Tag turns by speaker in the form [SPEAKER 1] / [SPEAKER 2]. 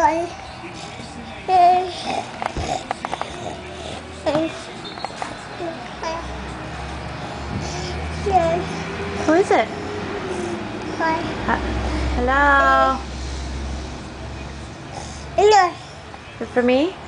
[SPEAKER 1] Who is it? Hello? Is it for me?